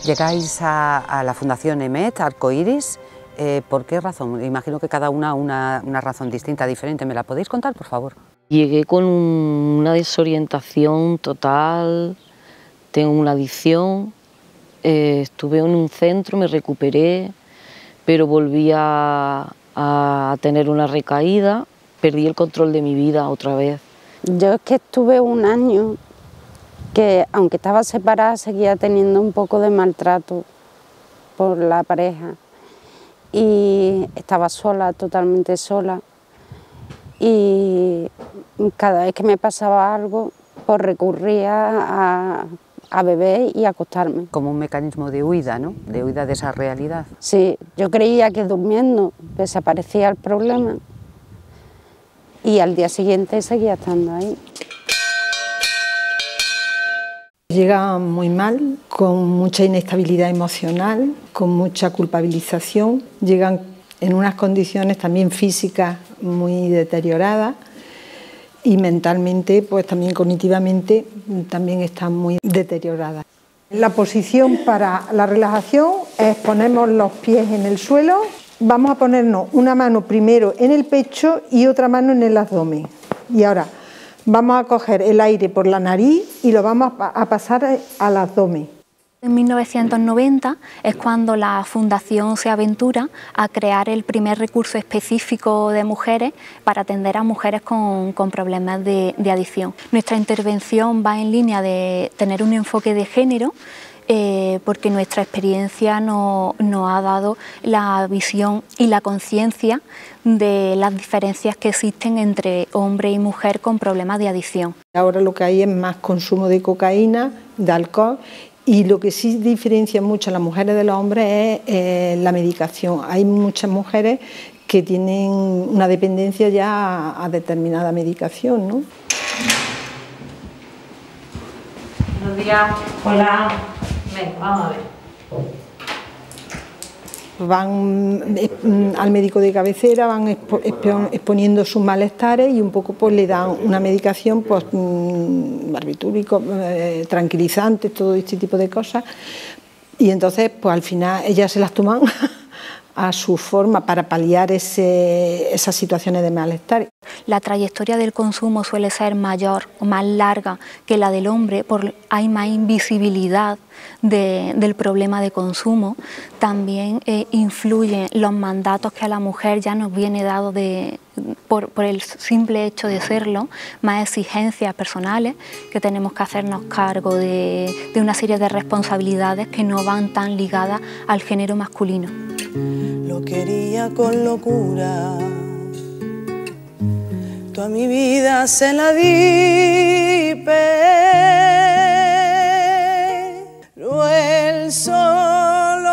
Llegáis a la Fundación EMET, Arcoiris, ¿por qué razón? Imagino que cada una razón distinta, diferente. ¿Me la podéis contar, por favor? Llegué con una desorientación total, tengo una adicción, estuve en un centro, me recuperé, pero volví a tener una recaída, perdí el control de mi vida otra vez. Yo es que estuve un año que, aunque estaba separada, seguía teniendo un poco de maltrato por la pareja y estaba sola, totalmente sola, y cada vez que me pasaba algo, pues recurría a beber y a acostarme. Como un mecanismo de huida, ¿no? De huida de esa realidad. Sí, yo creía que durmiendo desaparecía el problema y al día siguiente seguía estando ahí. Llega muy mal, con mucha inestabilidad emocional, con mucha culpabilización, llegan en unas condiciones también físicas muy deterioradas y mentalmente, pues también cognitivamente, también están muy deterioradas. La posición para la relajación es ponemos los pies en el suelo, vamos a ponernos una mano primero en el pecho y otra mano en el abdomen. Y ahora vamos a coger el aire por la nariz y lo vamos a pasar al abdomen. En 1990 es cuando la Fundación se aventura a crear el primer recurso específico de mujeres para atender a mujeres con problemas de adicción. Nuestra intervención va en línea de tener un enfoque de género, porque nuestra experiencia nos ha dado la visión y la conciencia de las diferencias que existen entre hombre y mujer con problemas de adicción. Ahora lo que hay es más consumo de cocaína, de alcohol, y lo que sí diferencia mucho a las mujeres de los hombres es la medicación. Hay muchas mujeres que tienen una dependencia ya a determinada medicación, ¿no? Buenos días. Hola. Venga, vamos a ver. Van al médico de cabecera, van exponiendo sus malestares y un poco pues le dan una medicación, pues barbitúricos, tranquilizantes, todo este tipo de cosas, y entonces pues al final ellas se las toman a su forma para paliar esas situaciones de malestar. La trayectoria del consumo suele ser mayor o más larga que la del hombre, hay más invisibilidad del problema de consumo. También influyen los mandatos que a la mujer ya nos viene dado por el simple hecho de serlo, más exigencias personales, que tenemos que hacernos cargo de una serie de responsabilidades que no van tan ligadas al género masculino. Lo quería con locura, toda mi vida se la di, pero él solo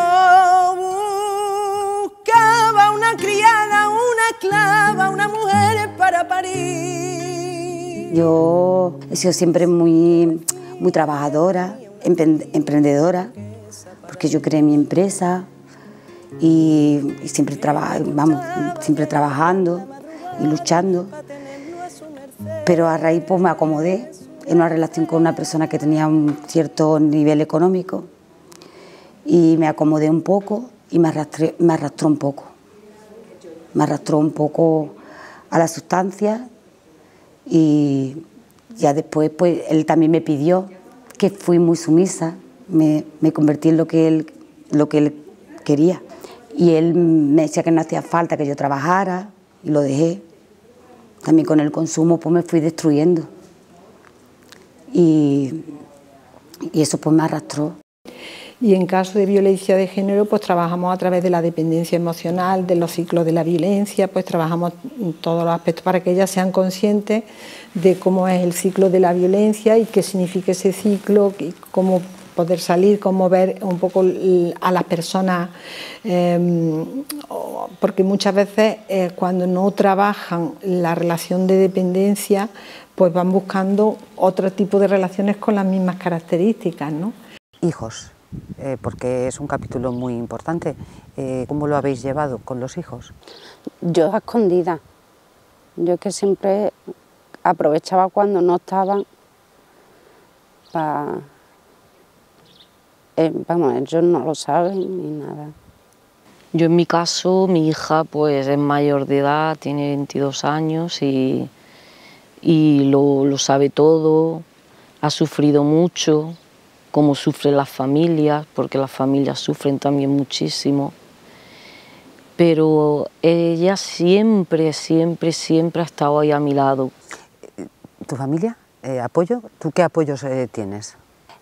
buscaba una criada, una esclava, una mujer para parir. Yo he sido siempre muy trabajadora, emprendedora, porque yo creé mi empresa. Y siempre siempre trabajando y luchando, pero a raíz pues me acomodé en una relación con una persona que tenía un cierto nivel económico y me acomodé un poco y me arrastró un poco a la sustancia, y ya después pues él también me pidió, que fui muy sumisa, me convertí en lo que él quería. Y él me decía que no hacía falta que yo trabajara y lo dejé. También con el consumo pues me fui destruyendo y eso pues me arrastró. Y en caso de violencia de género pues trabajamos a través de la dependencia emocional, de los ciclos de la violencia, pues trabajamos en todos los aspectos para que ellas sean conscientes de cómo es el ciclo de la violencia y qué significa ese ciclo y cómo poder salir, cómo ver un poco a las personas, porque muchas veces cuando no trabajan la relación de dependencia, pues van buscando otro tipo de relaciones con las mismas características, ¿no? Hijos, porque es un capítulo muy importante. ¿Cómo lo habéis llevado con los hijos? Yo a escondidas. Yo que siempre aprovechaba cuando no estaban para vamos, ellos no lo saben ni nada. Yo en mi caso, mi hija pues es mayor de edad, tiene 22 años y lo sabe todo, ha sufrido mucho, como sufren las familias, porque las familias sufren también muchísimo. Pero ella siempre, siempre, siempre ha estado ahí a mi lado. ¿Tu familia? ¿Apoyo? ¿Tú qué apoyos tienes?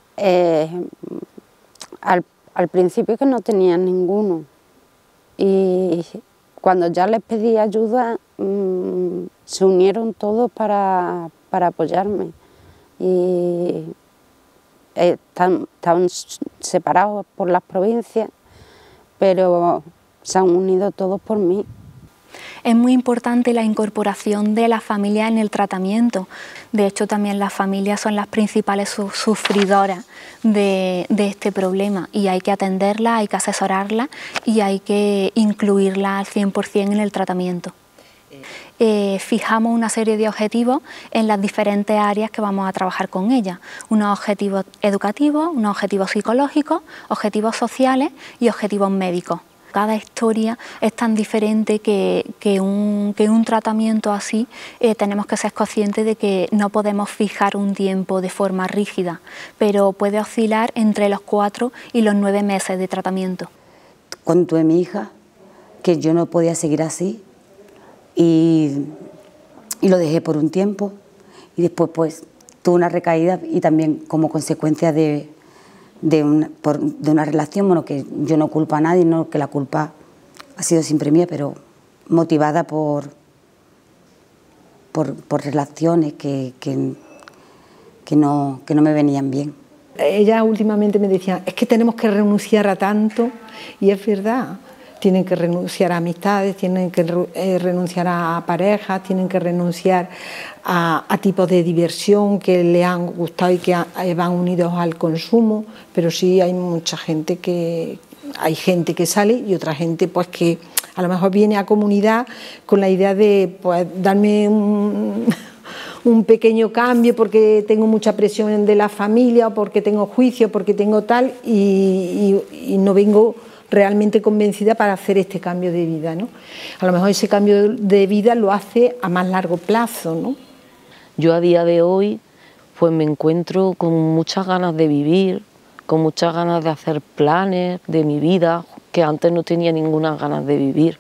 Al principio que no tenía ninguno. Y cuando ya les pedí ayuda, se unieron todos para apoyarme. Y están separados por las provincias, pero se han unido todos por mí. Es muy importante la incorporación de la familia en el tratamiento. De hecho, también las familias son las principales sufridoras de este problema y hay que atenderla, hay que asesorarla y hay que incluirla al 100% en el tratamiento. Fijamos una serie de objetivos en las diferentes áreas que vamos a trabajar con ella. Unos objetivos educativos, unos objetivos psicológicos, objetivos sociales y objetivos médicos. Cada historia es tan diferente que un tratamiento así tenemos que ser conscientes de que no podemos fijar un tiempo de forma rígida, pero puede oscilar entre los 4 y los 9 meses de tratamiento. Cuando tuve a mi hija, que yo no podía seguir así y lo dejé por un tiempo y después pues tuve una recaída y también como consecuencia de una relación, bueno, que yo no culpo a nadie, no, que la culpa ha sido siempre mía, pero motivada por relaciones que no me venían bien. Ella últimamente me decía, es que tenemos que renunciar a tanto, y es verdad, tienen que renunciar a amistades, tienen que renunciar a parejas, tienen que renunciar a tipos de diversión que le han gustado y que van unidos al consumo, pero sí hay mucha gente hay gente que sale y otra gente pues que a lo mejor viene a comunidad con la idea de pues darme un pequeño cambio porque tengo mucha presión de la familia o porque tengo juicio, porque tengo tal y no vengo realmente convencida para hacer este cambio de vida, ¿no? A lo mejor ese cambio de vida lo hace a más largo plazo, ¿no? Yo a día de hoy pues me encuentro con muchas ganas de vivir, con muchas ganas de hacer planes de mi vida, que antes no tenía ninguna ganas de vivir.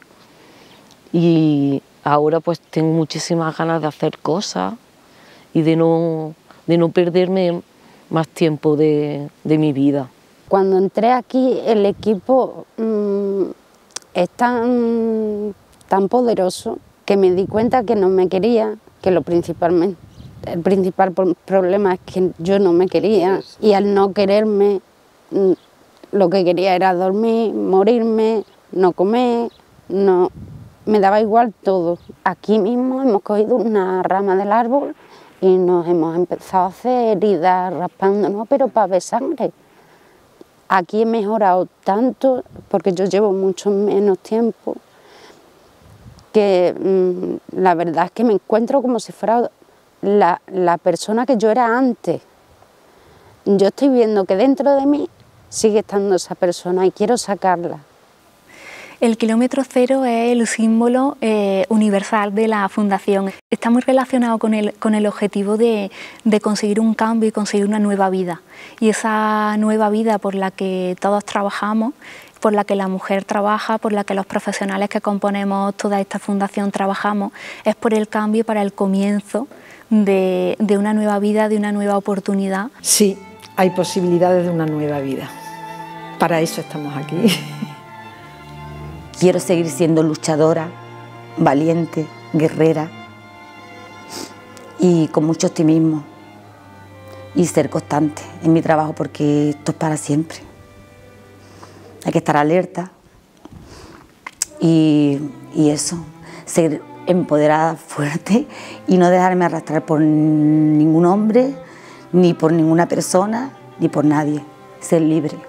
Y ahora pues tengo muchísimas ganas de hacer cosas y de no perderme más tiempo de mi vida. Cuando entré aquí, el equipo es tan poderoso que me di cuenta que no me quería, que el principal problema es que yo no me quería y al no quererme lo que quería era dormir, morirme, no comer, me daba igual todo. Aquí mismo hemos cogido una rama del árbol y nos hemos empezado a hacer heridas raspándonos, pero para ver sangre. Aquí he mejorado tanto, porque yo llevo mucho menos tiempo, que la verdad es que me encuentro como si fuera la persona que yo era antes. Yo estoy viendo que dentro de mí sigue estando esa persona y quiero sacarla. El kilómetro cero es el símbolo universal de la Fundación. Está muy relacionado con el objetivo de conseguir un cambio y conseguir una nueva vida. Y esa nueva vida por la que todos trabajamos, por la que la mujer trabaja, por la que los profesionales que componemos toda esta fundación trabajamos, es por el cambio, para el comienzo de una nueva vida, de una nueva oportunidad. Sí, hay posibilidades de una nueva vida. Para eso estamos aquí. Quiero seguir siendo luchadora, valiente, guerrera y con mucho optimismo y ser constante en mi trabajo porque esto es para siempre. Hay que estar alerta y eso, ser empoderada, fuerte y no dejarme arrastrar por ningún hombre, ni por ninguna persona, ni por nadie. Ser libre.